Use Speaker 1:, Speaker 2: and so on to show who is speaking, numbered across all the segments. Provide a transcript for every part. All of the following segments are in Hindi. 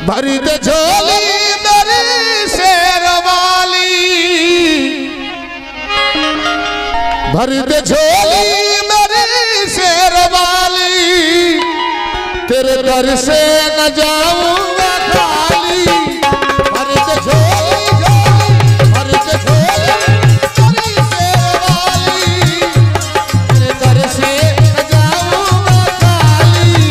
Speaker 1: भरी दे झोली मेरी शेरवाली, भरी दे झोली मेरी शेरवाली, तेरे दर से न जाऊंगा खाली। भरी दे झोली झोली भरी दे झोली मेरी शेरवाली, तेरे दर से न जाऊंगा खाली।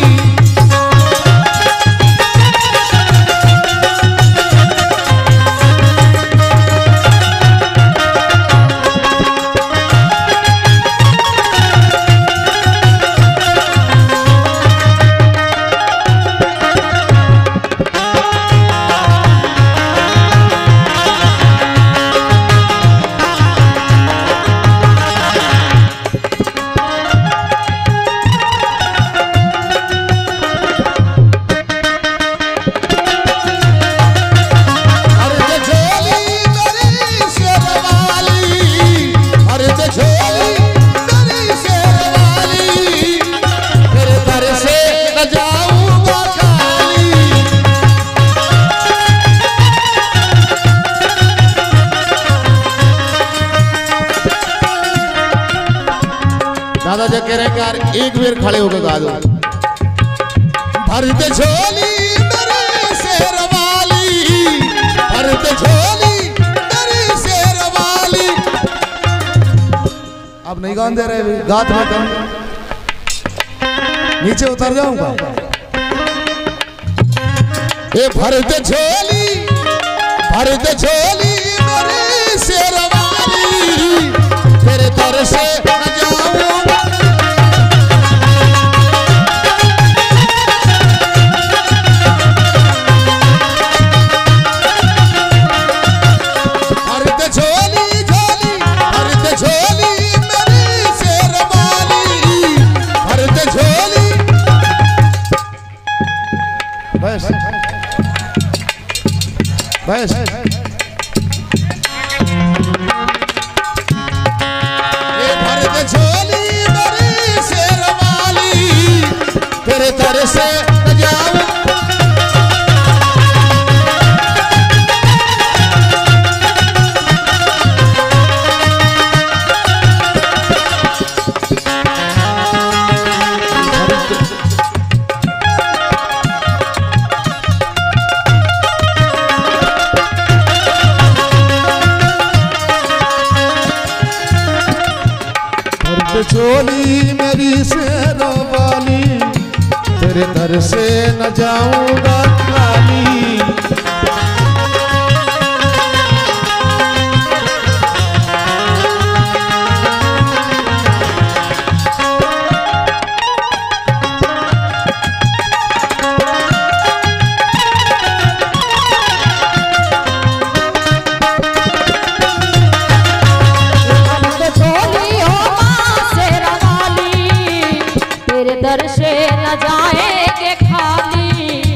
Speaker 1: दादा जी कह रहे हैं यार एक बार खड़े होकर गा दो। भर दे झोली मेरी शेरवाली, भर दे झोली मेरी शेरवाली। अब नहीं गान दे रहे, गात में कम नीचे उतर जाऊंगा। ये भर दे झोली मेरी शेरवाली, तेरे दर से न जाऊंगा। भर दे झोली झोली भर दे झोली मेरी शेरवाली, भर दे झोली। बस बस झोली मेरी शेरवाली, तेरे दर से न जाऊं। झोली मेरी शेरवाली, तेरे दर से न जाऊंगा खाली।
Speaker 2: दर से न जाएंगे खाली।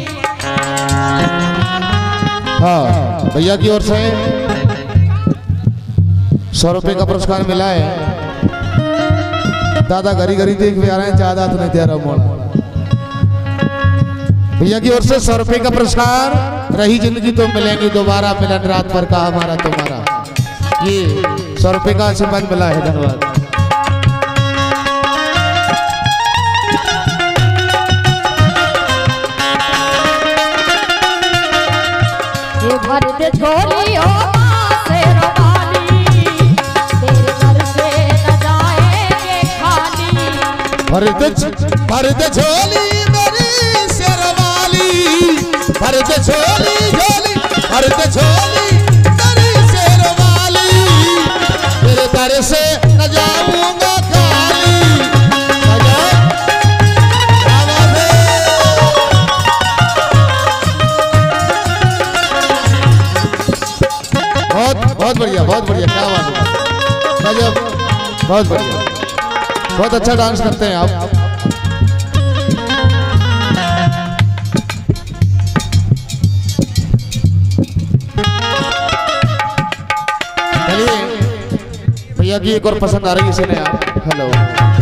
Speaker 1: हाँ भैया की ओर से 100 रुपए का पुरस्कार मिला है। दादा घरी घरी देख भी आ रहे हैं, ज्यादा तो नहीं दे रहा मोड़ा। भैया की ओर से 100 रुपए का पुरस्कार। रही जिंदगी तो मिलेंगी दोबारा, मिलन रात भर का हमारा तुम्हारा। ये 100 रुपए का आशीर्वाद मिला है, धन्यवाद।
Speaker 2: भर दे झोली हो शेरवाली, तेरे दर से न जाएंगे खाली।
Speaker 1: भर दे झोली मेरी शेरवाली, भर दे झोली झोली भर दे झोली मेरी शेरवाली, तेरे दर से न जाऊंगा खाली। बहुत बढ़िया, बहुत बढ़िया, क्या बात है, गजब, बहुत बढ़िया, बहुत अच्छा डांस करते हैं आप। चलिए भैया की एक और पसंद आ रही है इसे नया। हेलो